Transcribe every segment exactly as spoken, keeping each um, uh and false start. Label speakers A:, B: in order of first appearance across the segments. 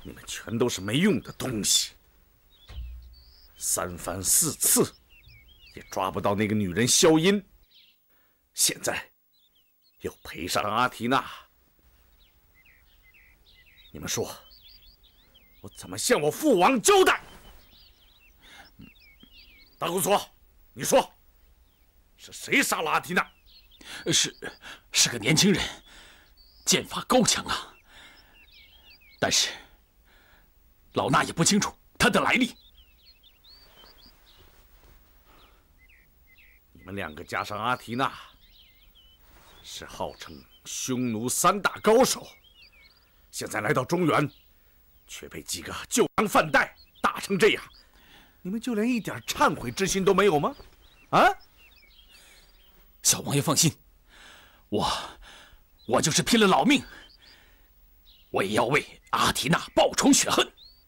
A: 你们全都是没用的东西，三番四次也抓不到那个女人萧音，现在又赔上阿缇娜，你们说，我怎么向我父王交代？大公所，你说，是谁杀了阿缇娜？
B: 是，是个年轻人，剑法高强啊。但是，老衲也不清楚他的来历。
A: 你们两个加上阿缇娜，是号称匈奴三大高手，现在来到中原，却被几个旧粮饭袋打成这样，你们就连一点忏悔之心都没有吗？啊！
B: 小王爷放心，我我就是拼了老命，我也要为阿缇娜报仇雪恨。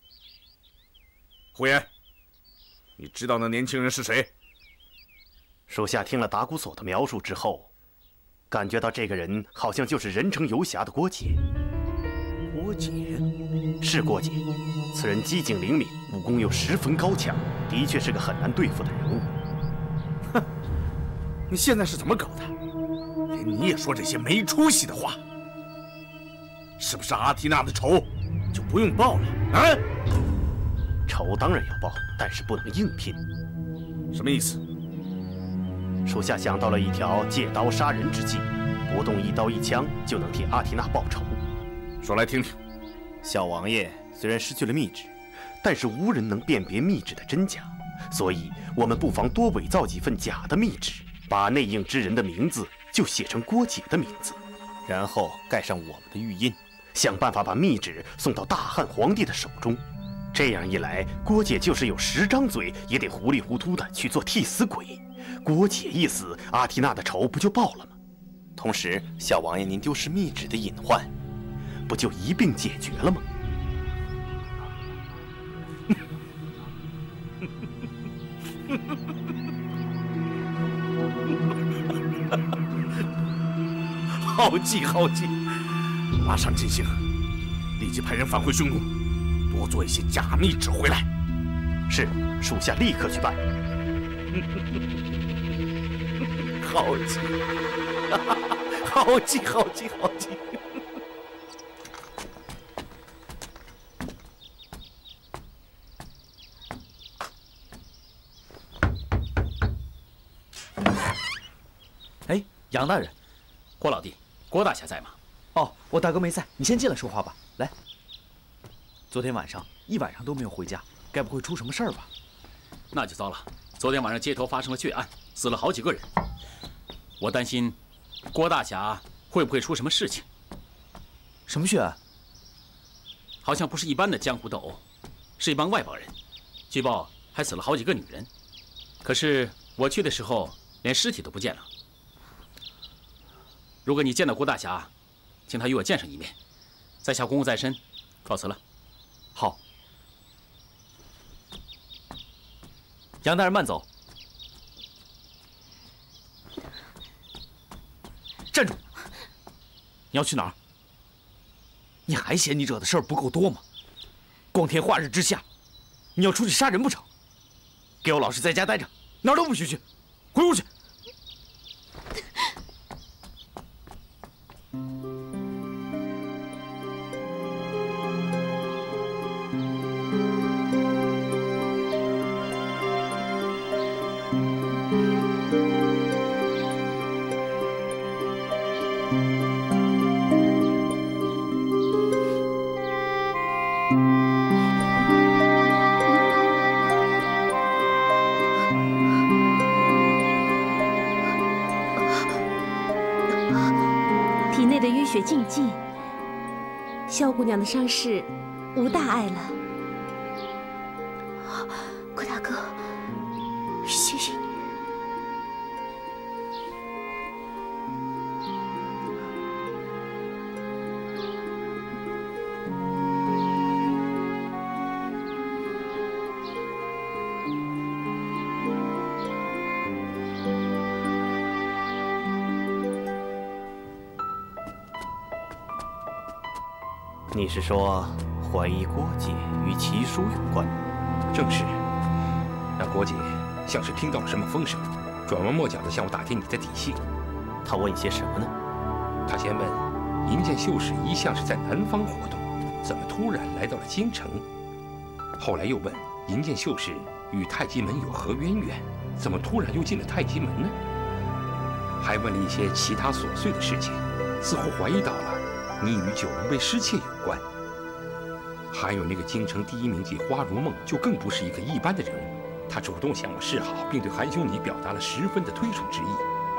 A: 胡言，你知道那年轻人是谁？
C: 属下听了达古索的描述之后，感觉到这个人好像就是人称游侠的郭解。
A: 郭解
C: 是郭解，此人机警灵敏，武功又十分高强，的确是个很难对付的人物。
A: 哼，你现在是怎么搞的？连你也说这些没出息的话，是不是阿缇娜的仇就不用报了？啊？
C: 仇当然要报，但是不能硬拼。
A: 什么意思？
C: 属下想到了一条借刀杀人之计，不动一刀一枪就能替阿缇娜报仇。
A: 说来听听。
D: 小王爷虽然失去了密旨，
C: 但是无人能辨别密旨的真假，所以我们不妨多伪造几份假的密旨，把内应之人的名字就写成郭解的名字，
D: 然后盖上我们的玉印，
C: 想办法把密旨送到大汉皇帝的手中。这样一来，郭解就是有十张嘴，也得糊里糊涂的去做替死鬼。郭解一死，阿缇娜的仇不就报了吗？
D: 同时，小王爷您丢失密旨的隐患，
C: 不就一并解决了吗？
A: 好计好计，马上进行，立即派人返回匈奴，多做一些假密旨回来。
C: 是，属下立刻去办。
A: 好计，好计，好计，好计！
E: 哎，杨大人，
B: 郭老弟，郭大侠在吗？
E: 哦，我大哥没在，你先进来说话吧。来，昨天晚上一晚上都没有回家，该不会出什么事儿吧？
B: 那就糟了。昨天晚上街头发生了血案，死了好几个人。我担心郭大侠会不会出什么事情。
E: 什么血案？
B: 好像不是一般的江湖斗殴，是一帮外邦人。据报还死了好几个女人。可是我去的时候，连尸体都不见了。如果你见到郭大侠，请他与我见上一面。在下公务在身，告辞了。
E: 好。杨大人慢走。站住！你要去哪儿？你还嫌你惹的事儿不够多吗？光天化日之下，你要出去杀人不成？给我老实在家待着，哪儿都不许去，回屋去！
F: 血尽尽，萧姑娘的伤势无大碍了。
G: 郭大哥，谢谢你。
C: 你是说怀疑郭姐与奇书有关。
H: 正是。那郭姐像是听到了什么风声，转弯抹角地向我打听你的底细。
C: 她问些什么呢？
H: 她先问，银剑秀士一向是在南方活动，怎么突然来到了京城？后来又问，银剑秀士与太极门有何渊源，怎么突然又进了太极门呢？还问了一些其他琐碎的事情，似乎怀疑到了你与九龙被失窃有关。还有那个京城第一名妓花如梦，就更不是一个一般的人物。他主动向我示好，并对韩兄你表达了十分的推崇之意。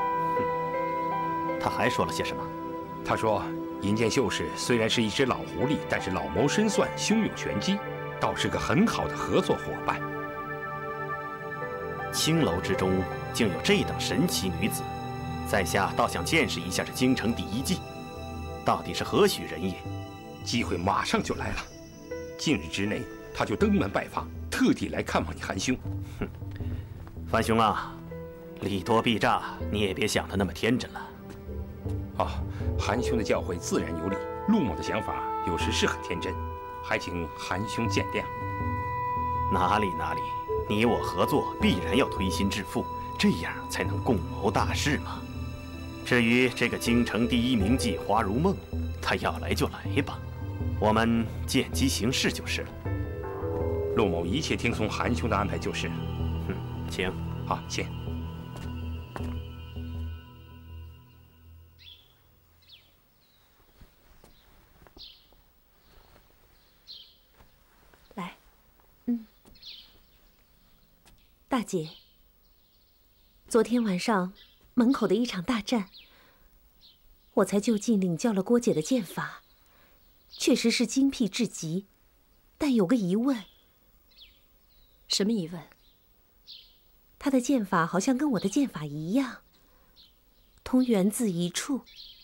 C: 他还说了些什么？
H: 他说，银剑秀士虽然是一只老狐狸，但是老谋深算，胸有玄机，倒是个很好的合作伙伴。
C: 青楼之中竟有这等神奇女子，在下倒想见识一下这京城第一妓，到底是何许人也？
H: 机会马上就来了，近日之内他就登门拜访，特地来看望你韩兄。
C: 哼，樊兄啊，礼多必诈，你也别想得那么天真了。
H: 哦，韩兄的教诲自然有理，陆某的想法有时是很天真，还请韩兄见谅。
C: 哪里哪里，你我合作必然要推心置腹，这样才能共谋大事嘛。至于这个京城第一名妓花如梦，她要来就来吧，我们见机行事就是了。
H: 陆某一切听从韩兄的安排就是。
C: 嗯，请。
H: 好，请。
F: 来，嗯，大姐，昨天晚上门口的一场大战，我才就近领教了郭姐的剑法，确实是精辟至极，但有个疑问。
G: 什么疑问？
F: 她的剑法好像跟我的剑法一样，同源自一处。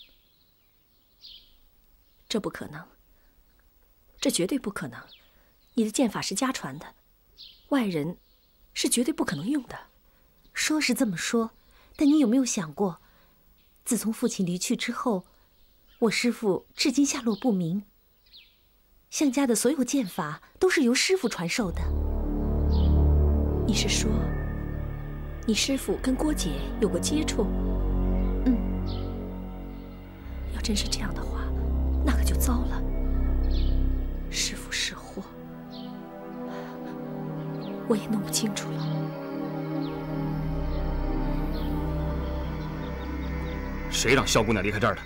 G: 这不可能，这绝对不可能。你的剑法是家传的，外人是绝对不可能用的。
F: 说是这么说，但你有没有想过，自从父亲离去之后，我师父至今下落不明。向家的所有剑法都是由师父传授的。
G: 你是说，你师父跟郭姐有过接触？
F: 嗯。
G: 要真是这样的话，那可就糟了。师父是祸，我也弄不清楚了。
A: 谁让萧姑娘离开这儿的？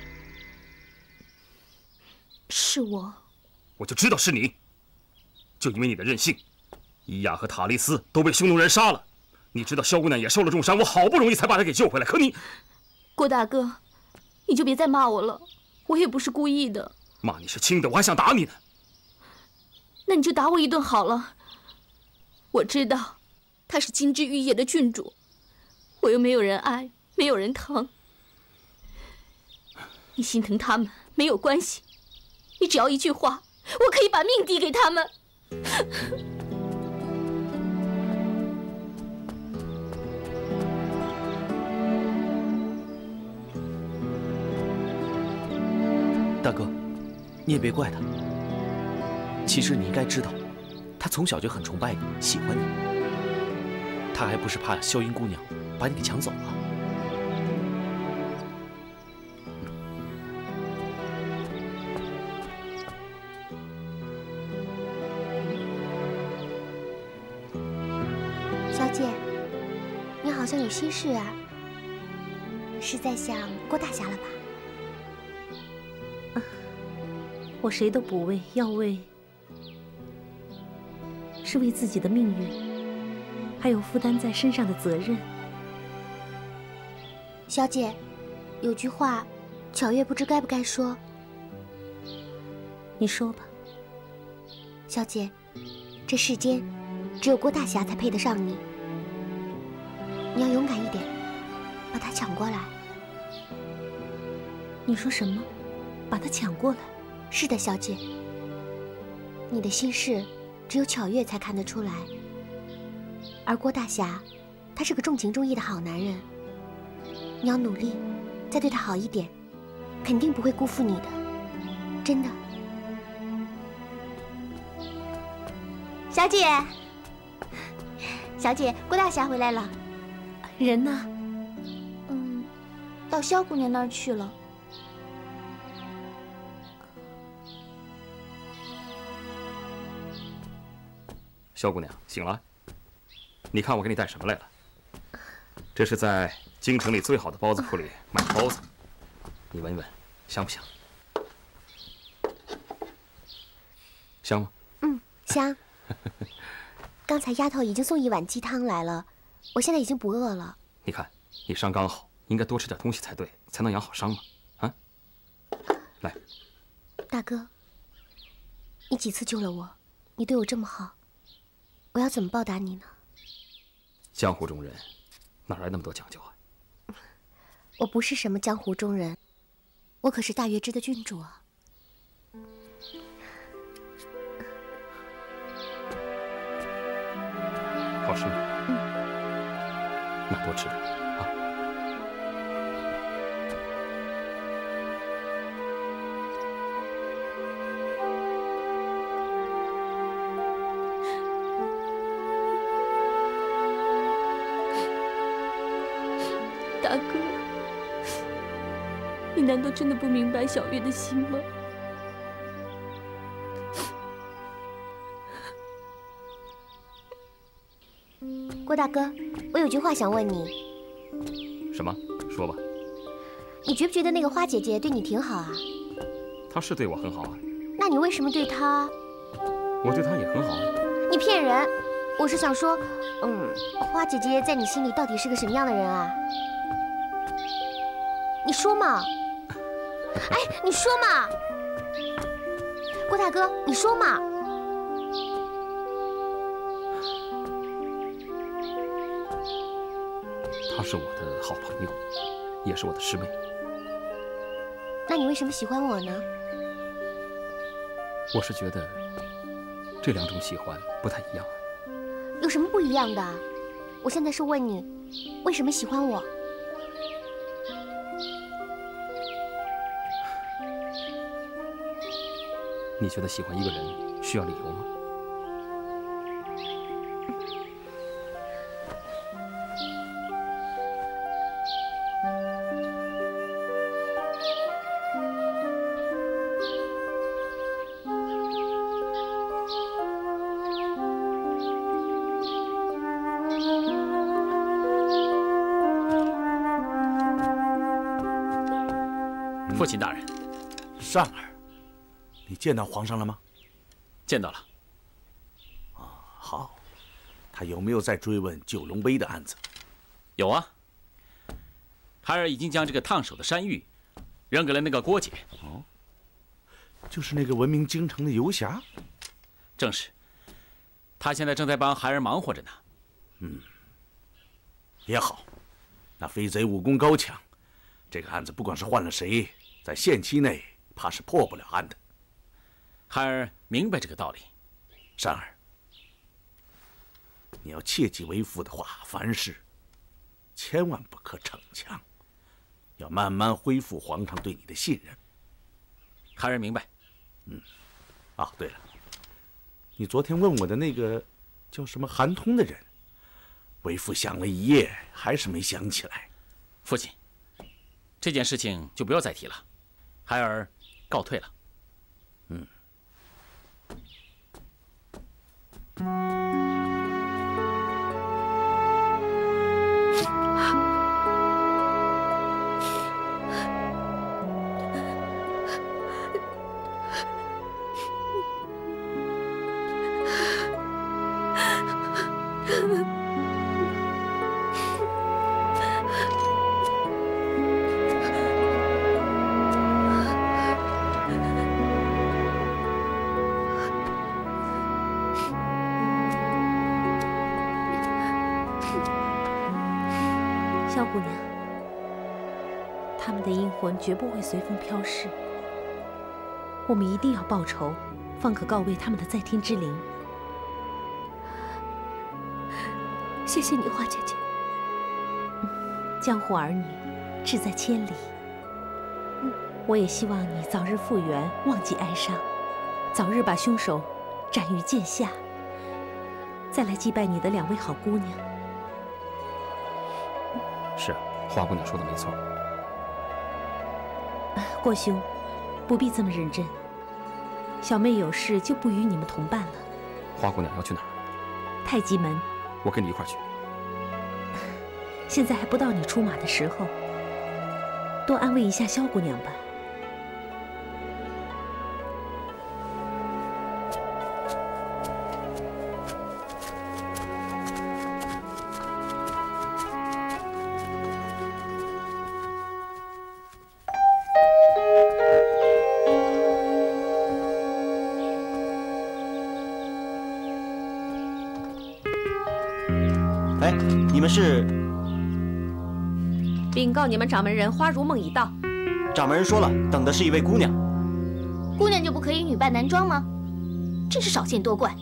G: 是我。
A: 我就知道是你，就因为你的任性，伊亚和塔利斯都被匈奴人杀了。你知道萧姑娘也受了重伤，我好不容易才把她给救回来，可你……
G: 郭大哥，你就别再骂我了，我也不是故意的。
A: 骂你是轻的，我还想打你呢。
G: 那你就打我一顿好了。我知道，他是金枝玉叶的郡主，我又没有人爱，没有人疼。你心疼他们没有关系，你只要一句话，我可以把命递给他们。
E: 大哥，你也别怪他。其实你应该知道，他从小就很崇拜你，喜欢你。他还不是怕萧音姑娘把你给抢走了。
I: 小姐，你好像有心事啊，是在想郭大侠了吧？
F: 啊，我谁都不为，要为是为自己的命运，还有负担在身上的责任。
I: 小姐，有句话，巧月不知该不该说。
F: 你说吧。
I: 小姐，这世间只有郭大侠才配得上你。你要勇敢一点，把他抢过来。
F: 你说什么？把他抢过来？
I: 是的，小姐。你的心事只有巧月才看得出来，而郭大侠，他是个重情重义的好男人。你要努力，再对他好一点，肯定不会辜负你的，真的。 小姐，小姐，郭大侠回来了。
F: 人呢？
G: 嗯，到萧姑娘那儿去了。
H: 萧姑娘，醒了。你看我给你带什么来了？这是在京城里最好的包子铺里买的包子，你闻闻，香不香？香吗？
I: 嗯，香。刚才丫头已经送一碗鸡汤来了，我现在已经不饿了。
H: 你看，你伤刚好，应该多吃点东西才对，才能养好伤嘛。啊，来，
I: 大哥，你几次救了我，你对我这么好，我要怎么报答你呢？
H: 江湖中人，哪来那么多讲究啊？
I: 我不是什么江湖中人，我可是大月支的郡主啊。
H: 好吃吗？
I: 嗯。
H: 那多吃点啊。
G: 大哥，你难道真的不明白小月的心吗？
I: 郭大哥，我有句话想问你。
H: 什么？说吧。
I: 你觉不觉得那个花姐姐对你挺好啊？
H: 她是对我很好啊。
I: 那你为什么对她？
H: 我对她也很好啊。
I: 你骗人！我是想说，嗯，花姐姐在你心里到底是个什么样的人啊？你说嘛！哎，你说嘛！郭大哥，你说嘛！
H: 她是我的好朋友，也是我的师妹。
I: 那你为什么喜欢我呢？
H: 我是觉得这两种喜欢不太一样啊。
I: 有什么不一样的？我现在是问你，为什么喜欢我？
H: 你觉得喜欢一个人需要理由吗？
B: 父亲大人，
A: 善儿，你见到皇上了吗？
B: 见到了。
A: 啊，好。他有没有在追问九龙碑的案子？
B: 有啊。孩儿已经将这个烫手的山芋扔给了那个郭姐。
A: 哦，就是那个闻名京城的游侠。
B: 正是。他现在正在帮孩儿忙活着呢。
A: 嗯，也好。那飞贼武功高强，这个案子不管是换了谁，在限期内怕是破不了案的。
B: 孩儿明白这个道理。
A: 善儿，你要切记为父的话，凡事千万不可逞强，要慢慢恢复皇上对你的信任。
B: 孩儿明白。
A: 嗯。啊，对了，你昨天问我的那个叫什么韩通的人，为父想了一夜，还是没想起来。
B: 父亲，这件事情就不要再提了，孩儿告退了。
A: 嗯。
F: 萧姑娘，他们的阴魂绝不会随风飘逝。我们一定要报仇，方可告慰他们的在天之灵。
G: 谢谢你，花姐姐。
F: 江湖儿女，志在千里。嗯，我也希望你早日复原，忘记哀伤，早日把凶手斩于剑下， 再来祭拜你的两位好姑娘。
J: 是，花姑娘说的没错。
F: 郭兄，不必这么认真。小妹有事就不与你们同伴了。
J: 花姑娘要去哪儿？
F: 太极门。
J: 我跟你一块儿去。
F: 现在还不到你出马的时候，多安慰一下萧姑娘吧。
K: 哎，你们是？
F: 禀告你们，掌门人花如梦已到。
K: 掌门人说了，等的是一位姑娘。
I: 姑娘就不可以女扮男装吗？真是少见多怪。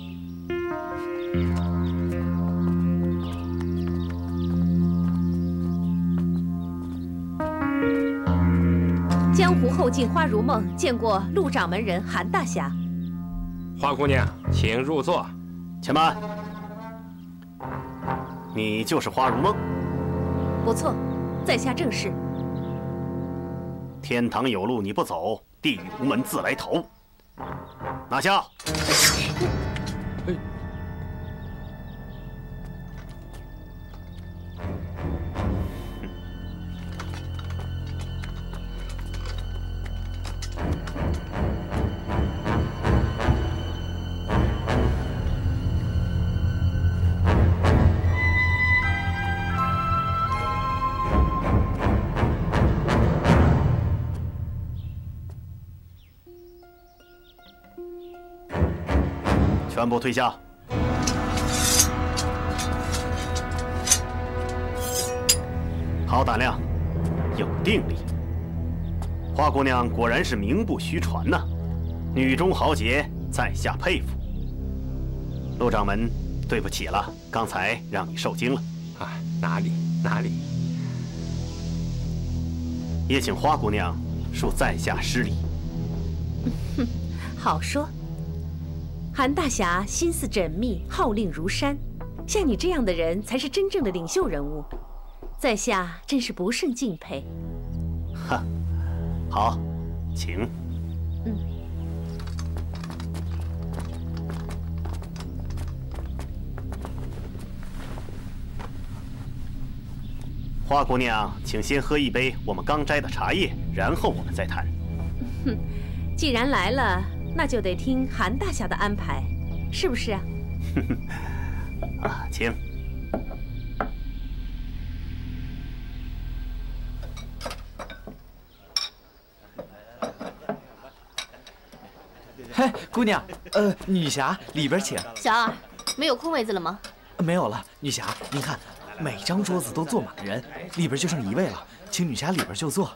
F: 江湖后进花如梦见过陆掌门人韩大侠。
H: 花姑娘，请入座。
C: 且慢，你就是花如梦？
F: 不错，在下正是。
C: 天堂有路你不走，地狱无门自来投。拿下！
J: 哎。
C: 全部退下。好胆量，有定力。花姑娘果然是名不虚传呐，女中豪杰，在下佩服。陆掌门，对不起了，刚才让你受惊了。
H: 啊，哪里哪里。
C: 也请花姑娘恕在下失礼。
F: 哼，好说。韩大侠心思缜密，号令如山，像你这样的人才是真正的领袖人物，在下真是不胜敬佩。
C: 哈，好，请。
F: 嗯。
C: 花姑娘，请先喝一杯我们刚摘的茶叶，然后我们再谈。
F: 哼，既然来了。那就得听韩大侠的安排，是不是啊？
C: 啊，请。
E: 嘿，姑娘，呃，女侠里边请。
I: 小二，没有空位子了吗？
E: 没有了，女侠，您看，每张桌子都坐满了人，里边就剩一位了，请女侠里边就坐。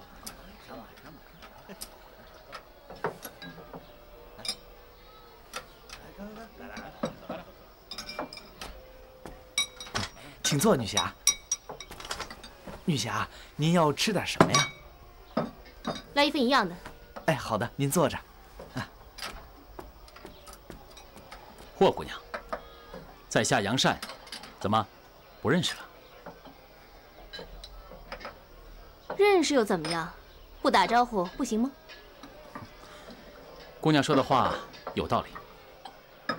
E: 请坐，女侠。女侠，您要吃点什么呀？
I: 来一份一样的。
E: 哎，好的，您坐着。啊。
B: 霍姑娘，在下杨善，怎么不认识了？
I: 认识又怎么样？不打招呼不行吗？
B: 姑娘说的话有道理。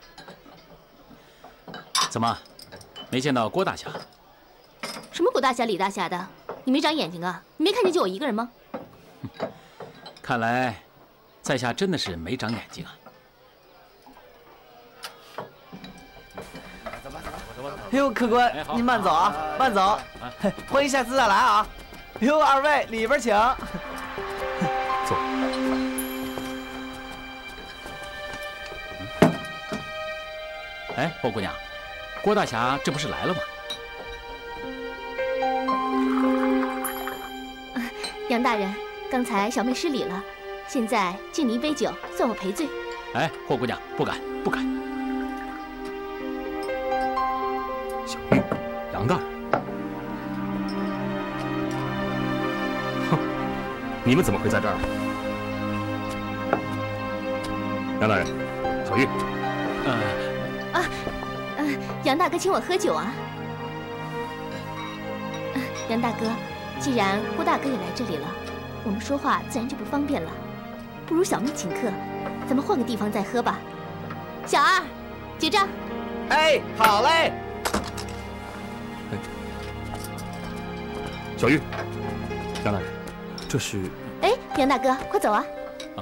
B: 怎么？没见到郭大侠？
I: 什么郭大侠、李大侠的？你没长眼睛啊？你没看见就我一个人吗？
B: 看来，在下真的是没长眼睛啊！
E: 哟，客官，您慢走啊，慢走。欢迎下次再来啊！哟，二位里边请。
J: 坐。
B: 哎，霍姑娘。郭大侠这不是来了吗？
I: 杨大人，刚才小妹失礼了，现在敬你一杯酒，算我赔罪。
B: 哎，霍姑娘，不敢，不敢。
J: 小玉，杨大人，哼，你们怎么会在这儿？杨大人，小玉，
B: 呃，
I: 啊，呃。
G: 杨大哥请我喝酒啊。杨大哥，既然郭大哥也来这里了，我们说话自然就不方便了。不如小妹请客，咱们换个地方再喝吧。小二，结账。
E: 哎，好嘞。
J: 小玉，杨大人，这是……
G: 哎，杨大哥，快走啊！
J: 啊。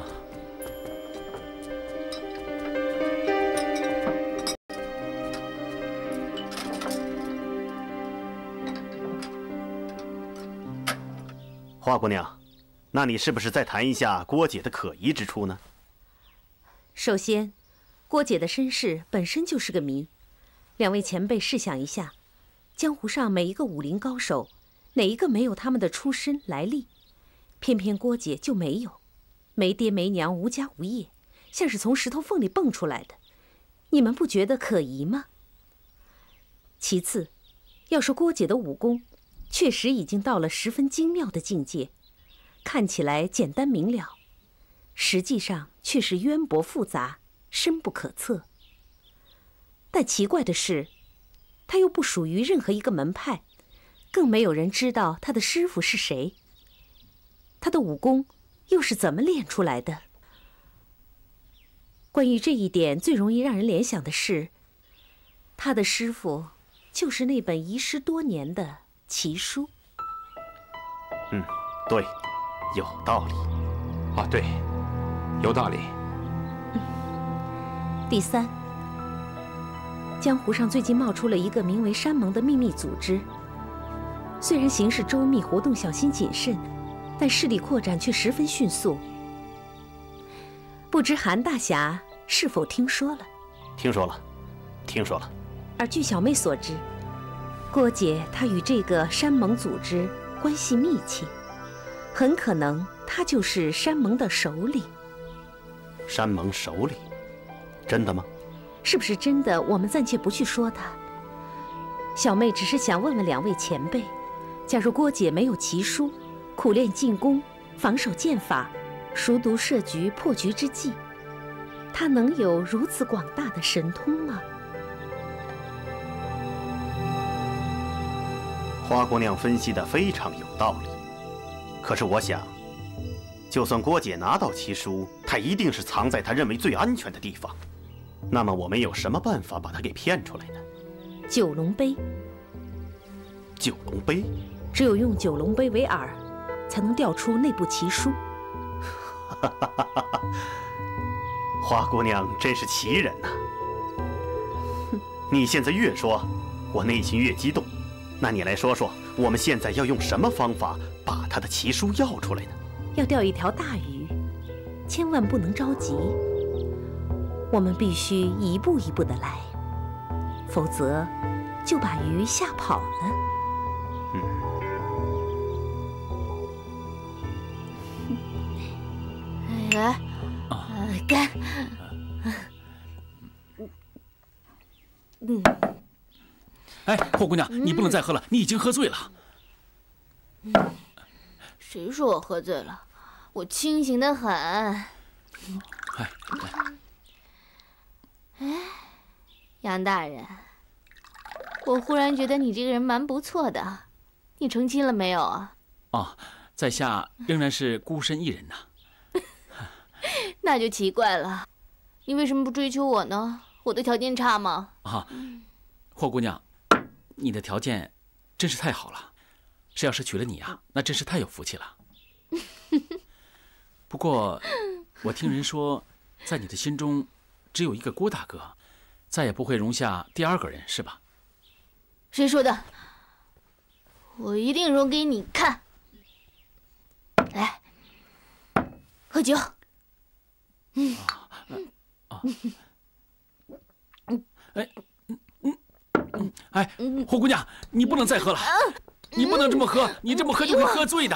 C: 花姑娘，那你是不是再谈一下郭姐的可疑之处呢？
F: 首先，郭姐的身世本身就是个谜。两位前辈试想一下，江湖上每一个武林高手，哪一个没有他们的出身来历？偏偏郭姐就没有，没爹没娘，无家无业，像是从石头缝里蹦出来的。你们不觉得可疑吗？其次，要说郭姐的武功，确实已经到了十分精妙的境界，看起来简单明了，实际上却是渊博复杂，深不可测。但奇怪的是，他又不属于任何一个门派，更没有人知道他的师傅是谁。他的武功又是怎么练出来的？关于这一点，最容易让人联想的是，他的师傅就是那本遗失多年的奇书。
C: 嗯，对，有道理。
H: 啊，对，有道理。
F: 嗯、第三，江湖上最近冒出了一个名为山盟的秘密组织，虽然行事周密，活动小心谨慎，但势力扩展却十分迅速。不知韩大侠是否听说了？
C: 听说了，听说了。
F: 而据小妹所知，郭姐她与这个山盟组织关系密切，很可能她就是山盟的首领。
C: 山盟首领，真的吗？
F: 是不是真的？我们暂且不去说它。小妹只是想问问两位前辈，假如郭姐没有奇书，苦练进攻、防守剑法，熟读设局、破局之计，她能有如此广大的神通吗？
C: 花姑娘分析的非常有道理，可是我想，就算郭姐拿到奇书，她一定是藏在她认为最安全的地方。那么我们有什么办法把她给骗出来呢？
F: 九龙杯。
C: 九龙杯？
F: 只有用九龙杯为饵，才能调出那部奇书。
C: 花姑娘真是奇人呐！你现在越说，我内心越激动。那你来说说，我们现在要用什么方法把他的奇书要出来呢？
F: 要钓一条大鱼，千万不能着急。我们必须一步一步的来，否则就把鱼吓跑了。
C: 嗯。
G: 来，干。
B: 嗯。哎，霍姑娘，你不能再喝了，你已经喝醉了。
G: 嗯，谁说我喝醉了？我清醒得很。哎，哎，杨大人，我忽然觉得你这个人蛮不错的。你成亲了没有啊？
B: 哦，在下仍然是孤身一人呐。
G: 那就奇怪了，你为什么不追求我呢？我的条件差吗？
B: 啊，霍姑娘。你的条件真是太好了，这要是娶了你啊，那真是太有福气了。不过，我听人说，在你的心中，只有一个郭大哥，再也不会容下第二个人，是吧？
G: 谁说的？我一定容给你看。来，喝酒。嗯。
B: 啊。哎。哎，霍姑娘，你不能再喝了，你不能这么喝，你这么喝就会喝醉的。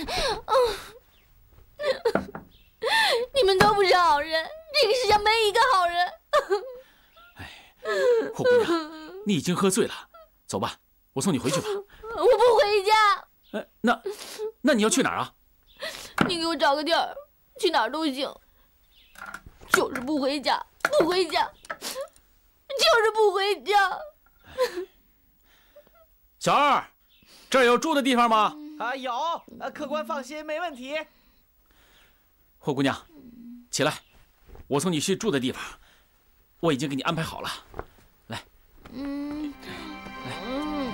G: 你们都不是好人，这个世上没一个好人。
B: 哎，霍姑娘，你已经喝醉了，走吧，我送你回去吧。
G: 我不回家。
B: 哎，那，那你要去哪儿啊？
G: 你给我找个地儿，去哪儿都行，就是不回家，不回家，就是不回家。
B: 小二，这儿有住的地方吗？
L: 啊，有，呃，客官放心，没问题。
B: 霍姑娘，起来，我送你去住的地方，我已经给你安排好了。来，
G: 嗯，
B: 来。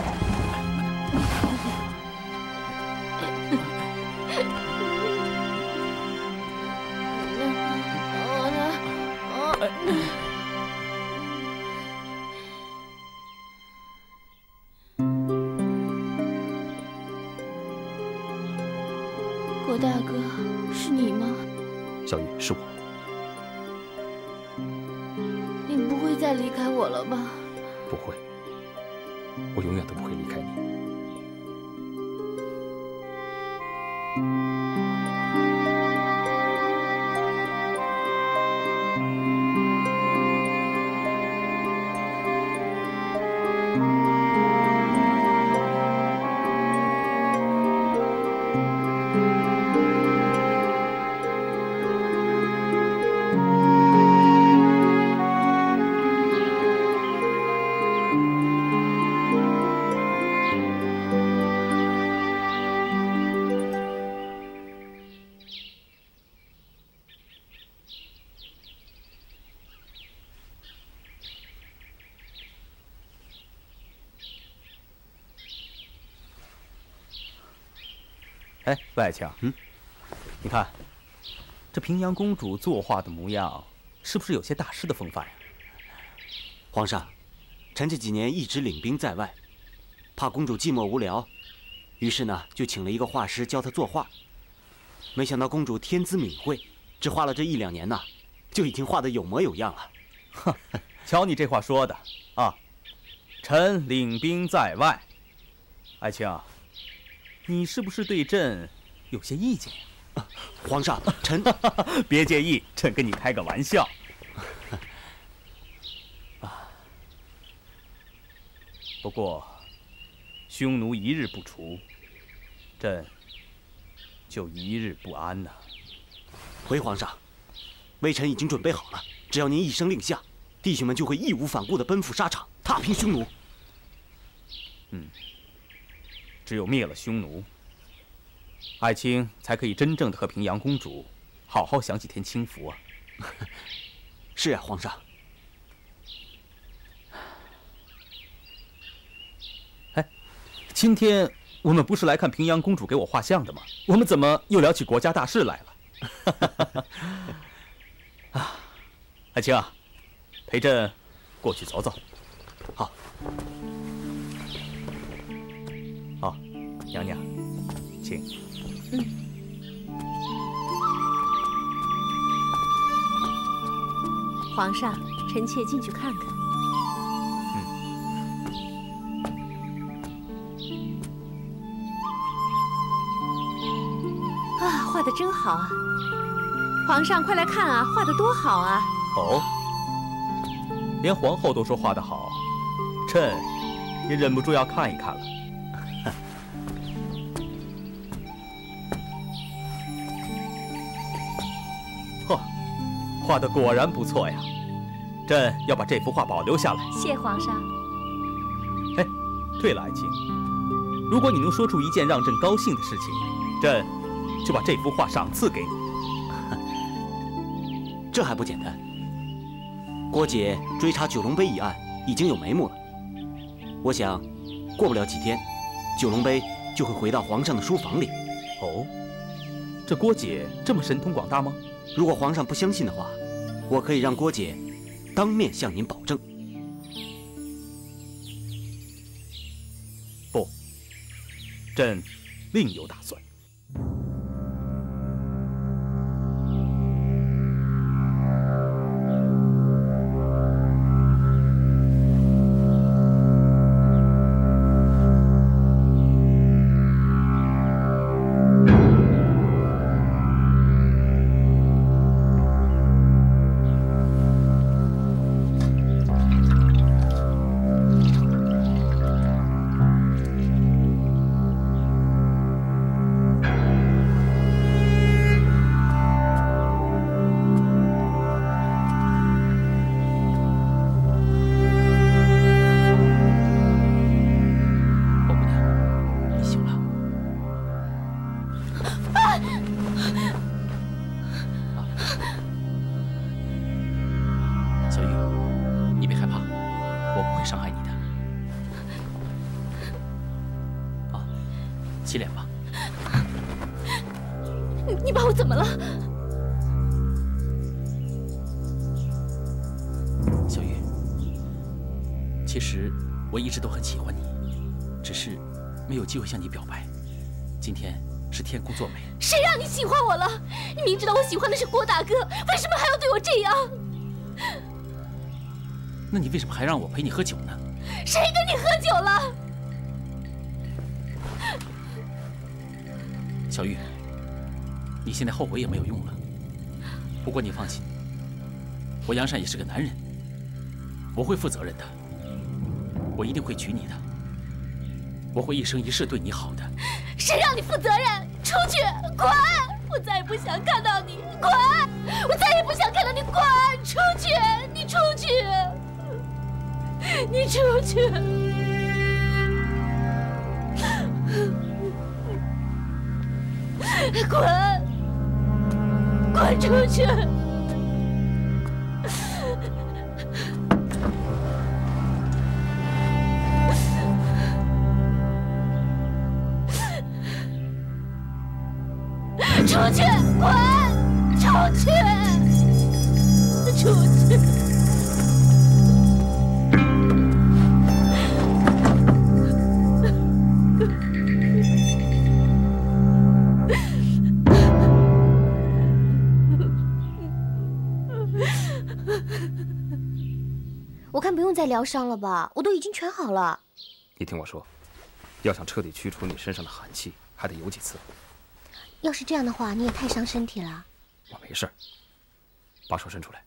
G: 郭大哥，是你吗？
E: 小雨，是我。
G: 你不会再离开我了吧？
H: 不会，我永远都不会离开你。
E: 哎，魏爱卿，嗯，你看，这平阳公主作画的模样，是不是有些大师的风范呀？
K: 皇上，臣这几年一直领兵在外，怕公主寂寞无聊，于是呢，就请了一个画师教她作画。没想到公主天资敏慧，只画了这一两年呐，就已经画得有模有样了。
E: 哼，瞧你这话说的啊！臣领兵在外，爱卿，你是不是对朕有些意见呀？
K: 啊、皇上，臣
E: 别介意，朕跟你开个玩笑。啊，不过匈奴一日不除，朕就一日不安呐。
K: 回皇上，微臣已经准备好了，只要您一声令下，弟兄们就会义无反顾地奔赴沙场，踏平匈奴。
E: 嗯。只有灭了匈奴，爱卿才可以真正的和平阳公主好好享几天清福啊！
K: 是啊，皇上。
E: 哎，今天我们不是来看平阳公主给我画像的吗？我们怎么又聊起国家大事来了？啊，爱卿啊，陪朕过去走走。
K: 好。
E: 好，娘娘，请。
F: 嗯。皇上，臣妾进去看看。
E: 嗯。
F: 啊，画得真好啊！皇上，快来看啊，画得多好啊！
E: 哦，连皇后都说画得好，朕也忍不住要看一看了。嚯，画的果然不错呀！朕要把这幅画保留下来。
G: 谢皇上。
E: 哎，对了，爱卿，如果你能说出一件让朕高兴的事情，朕就把这幅画赏赐给你。
K: 这还不简单？郭姐追查九龙杯一案已经有眉目了，我想，过不了几天，九龙杯就会回到皇上的书房里。
E: 哦，这郭姐这么神通广大吗？
K: 如果皇上不相信的话，我可以让郭姐当面向您保证。
E: 不，朕另有打算。
B: 洗脸吧。
G: 你把我怎么了？
B: 小玉，其实我一直都很喜欢你，只是没有机会向你表白。今天是天公作美。
G: 谁让你喜欢我了？你明知道我喜欢的是郭大哥，为什么还要对我这样？
B: 那你为什么还让我陪你喝酒呢？
G: 谁跟你喝酒了？
B: 小玉，你现在后悔也没有用了。不过你放心，我杨善也是个男人，我会负责任的，我一定会娶你的，我会一生一世对你好的。
G: 谁让你负责任？出去，滚！我再也不想看到你，滚！我再也不想看到你，滚！出去，你出去，你出去！滚！滚出去！出去！滚！出去！出去！
I: 我看不用再疗伤了吧，我都已经全好了。
H: 你听我说，要想彻底驱除你身上的寒气，还得有几次。
I: 要是这样的话，你也太伤身体了。
H: 我没事，把手伸出来。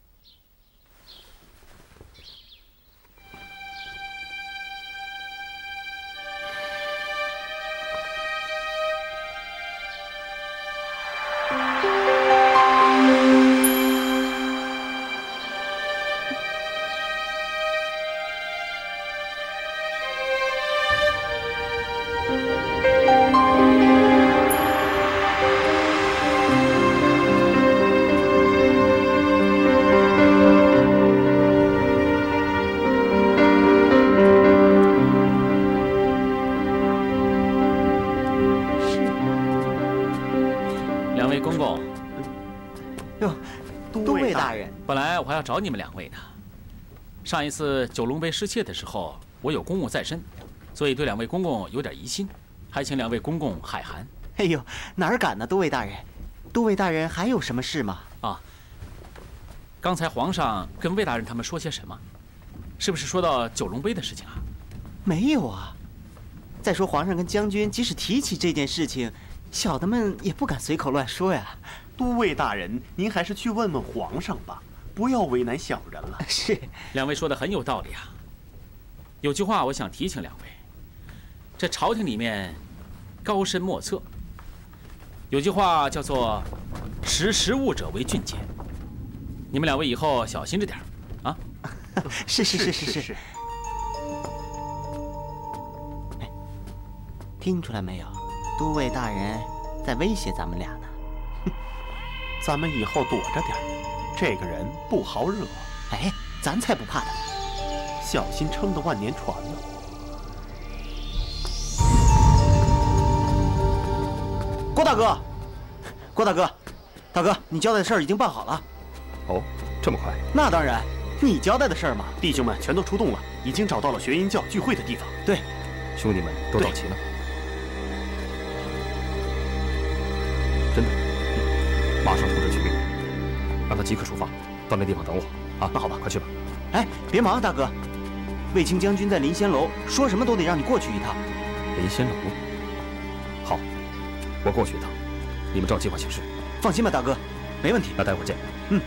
B: 要找你们两位呢。上一次九龙杯失窃的时候，我有公务在身，所以对两位公公有点疑心，还请两位公公海涵。
K: 哎呦，哪儿敢呢，都尉大人！都尉大人还有什么事吗？
B: 啊，刚才皇上跟魏大人他们说些什么？是不是说到九龙杯的事情啊？
K: 没有啊。再说皇上跟将军即使提起这件事情，小的们也不敢随口乱说呀。
C: 都尉大人，您还是去问问皇上吧。不要为难小人了。
K: 是，
B: 两位说的很有道理啊。有句话我想提醒两位，这朝廷里面高深莫测，有句话叫做“识时务者为俊杰”。你们两位以后小心着点啊！
K: 是是是是是。哎，听出来没有？都尉大人在威胁咱们俩呢。
C: 哼，咱们以后躲着点。这个人不好惹，
K: 哎，咱才不怕他，
C: 小心撑得万年船呢。
K: 郭大哥，郭大哥，大哥，你交代的事儿已经办好了。
H: 哦，这么快？
K: 那当然，你交代的事儿嘛。
C: 弟兄们全都出动了，已经找到了学阴教聚会的地方。
K: 对，
H: 兄弟们都到齐了。真的，马上通知曲律。让他即刻出发，到那地方等我啊！
C: 那好吧，
H: 快去吧。
K: 哎，别忙，大哥。卫青将军在临仙楼，说什么都得让你过去一趟。
H: 临仙楼？好，我过去一趟。你们照计划行事。
K: 放心吧，大哥，没问题。
H: 那待会儿见。
K: 嗯。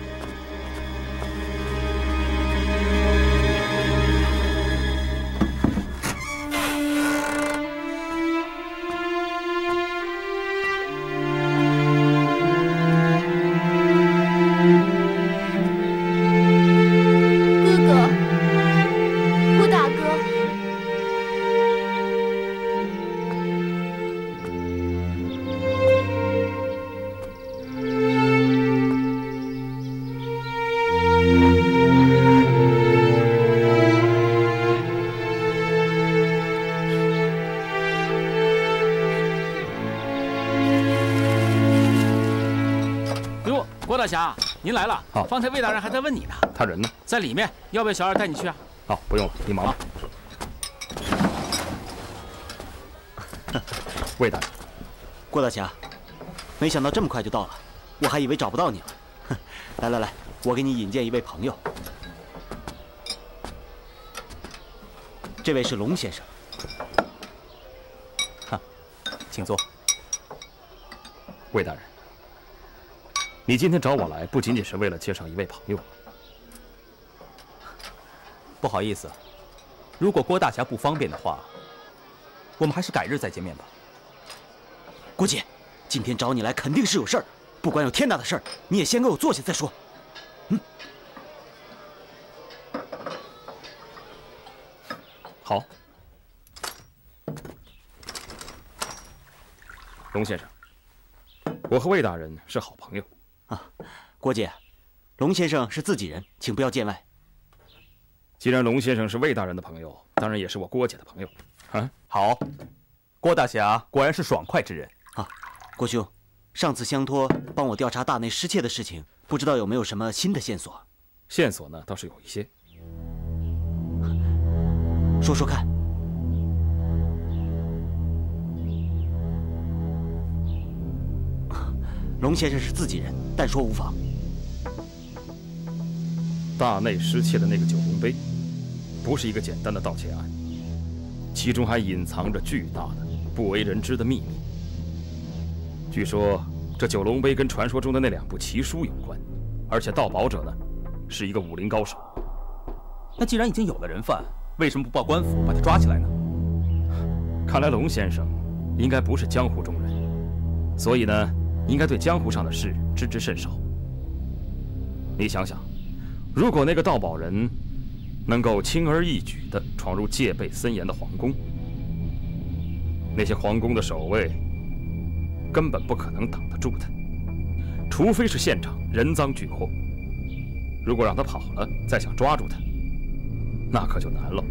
B: 侠，您来了。
J: 好，
B: 方才魏大人还在问你呢。
J: 他人呢？
B: 在里面，要不要小二带你去啊？
J: 好，不用了，你忙吧。魏大人，
K: 郭大侠，没想到这么快就到了，我还以为找不到你了。哼，来来来，我给你引荐一位朋友，这位是龙先生。
E: 哈，请坐。
J: 魏大人，你今天找我来，不仅仅是为了介绍一位朋友。
E: 不好意思，如果郭大侠不方便的话，我们还是改日再见面吧。
K: 郭姐，今天找你来肯定是有事儿，不管有天大的事儿，你也先给我坐下再说。嗯，
J: 好。龙先生，我和魏大人是好朋友。
K: 啊，郭姐，龙先生是自己人，请不要见外。
J: 既然龙先生是魏大人的朋友，当然也是我郭姐的朋友。啊，
E: 好，郭大侠果然是爽快之人。
K: 啊，郭兄，上次相托帮我调查大内失窃的事情，不知道有没有什么新的线索？
J: 线索呢，倒是有一些。
K: 说说看。龙先生是自己人，但说无妨。
J: 大内失窃的那个九龙杯，不是一个简单的盗窃案，其中还隐藏着巨大的、不为人知的秘密。据说这九龙杯跟传说中的那两部奇书有关，而且盗宝者呢，是一个武林高手。
E: 那既然已经有了人犯，为什么不报官府把他抓起来呢？
J: 看来龙先生应该不是江湖中人，所以呢，应该对江湖上的事知之甚少。你想想，如果那个盗宝人能够轻而易举地闯入戒备森严的皇宫，那些皇宫的守卫根本不可能挡得住他，除非是现场人赃俱获。如果让他跑了，再想抓住他，那可就难了。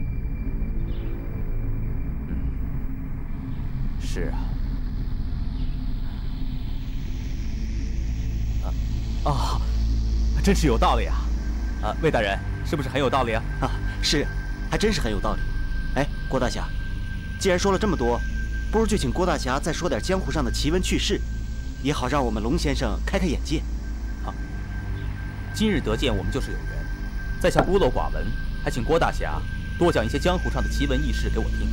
E: 嗯，是啊。啊，哦，真是有道理啊！啊，魏大人，是不是很有道理啊？
K: 啊，是，还真是很有道理。哎，郭大侠，既然说了这么多，不如就请郭大侠再说点江湖上的奇闻趣事，也好让我们龙先生开开眼界。
E: 好，今日得见我们就是有缘，在下孤陋寡闻，还请郭大侠多讲一些江湖上的奇闻异事给我听。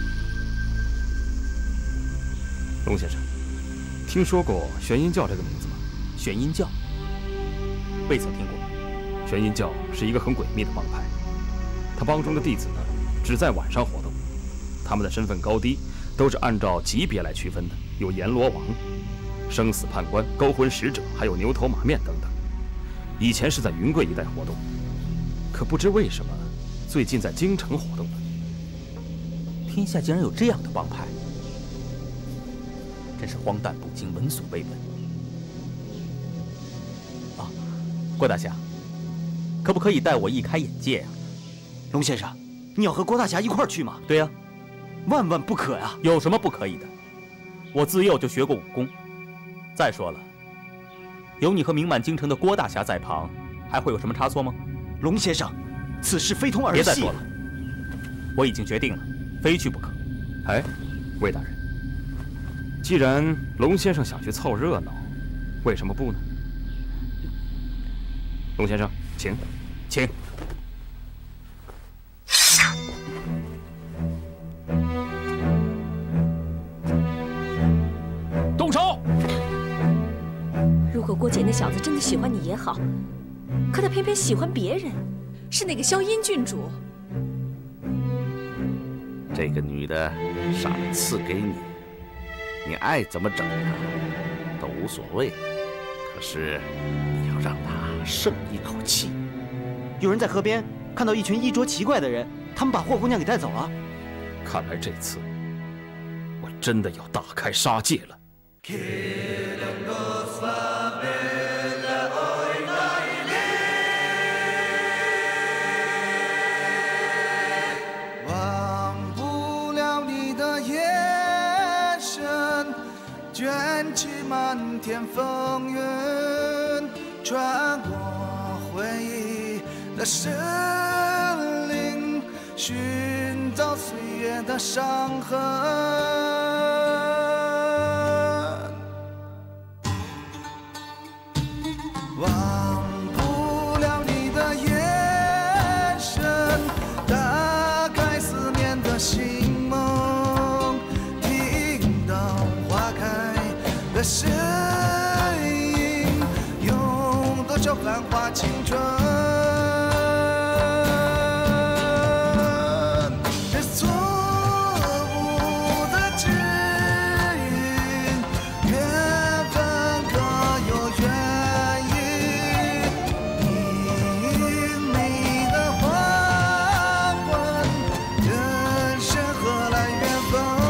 J: 龙先生，听说过玄阴教这个名字吗？
E: 玄阴教，未曾听过。
J: 玄阴教是一个很诡秘的帮派，他帮中的弟子呢，只在晚上活动，他们的身份高低都是按照级别来区分的，有阎罗王、生死判官、勾魂使者，还有牛头马面等等。以前是在云贵一带活动，可不知为什么，最近在京城活动了。
E: 天下竟然有这样的帮派，真是荒诞不经，闻所未闻。啊，郭大侠，可不可以带我一开眼界啊？
K: 龙先生，你要和郭大侠一块儿去吗？
E: 对呀、啊，
K: 万万不可呀！
E: 有什么不可以的？我自幼就学过武功。再说了，有你和名满京城的郭大侠在旁，还会有什么差错吗？
K: 龙先生，此事非同儿戏。
E: 别再说了，我已经决定了，非去不可。
J: 哎，魏大人，既然龙先生想去凑热闹，为什么不呢？龙先生，请，
E: 请。
B: 动手！
F: 如果郭姐那小子真的喜欢你也好，可他偏偏喜欢别人，
M: 是那个萧阴郡主。
A: 这个女的赏赐给你，你爱怎么整她都无所谓，可是你要让她剩一口气。
K: 有人在河边看到一群衣着奇怪的人，他们把霍姑娘给带走了。
J: 看来这次我真的要大开杀戒了。
N: 忘不了你的眼神，卷起漫天风云。 穿过回忆的森林，寻找岁月的伤痕。忘不了你的眼神，打开思念的心梦，听到花开的声音，用多少幻化青春。这错误的指引，缘分各有原因。明媚的黄昏，人生何来缘分？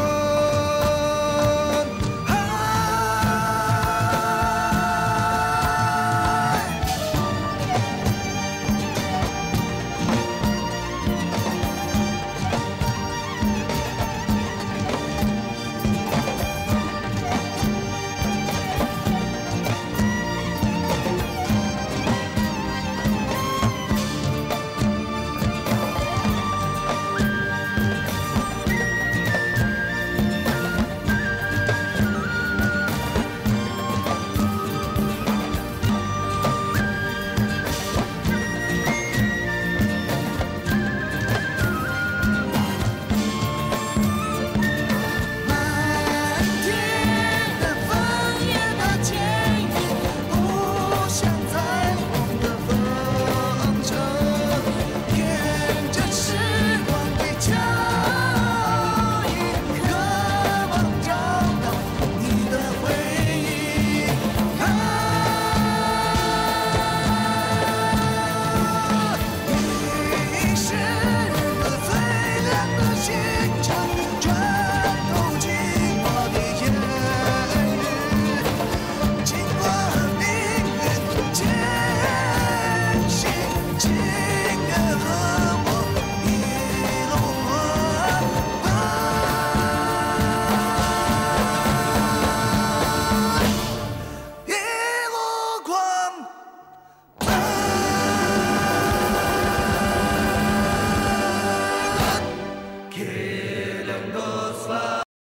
N: 给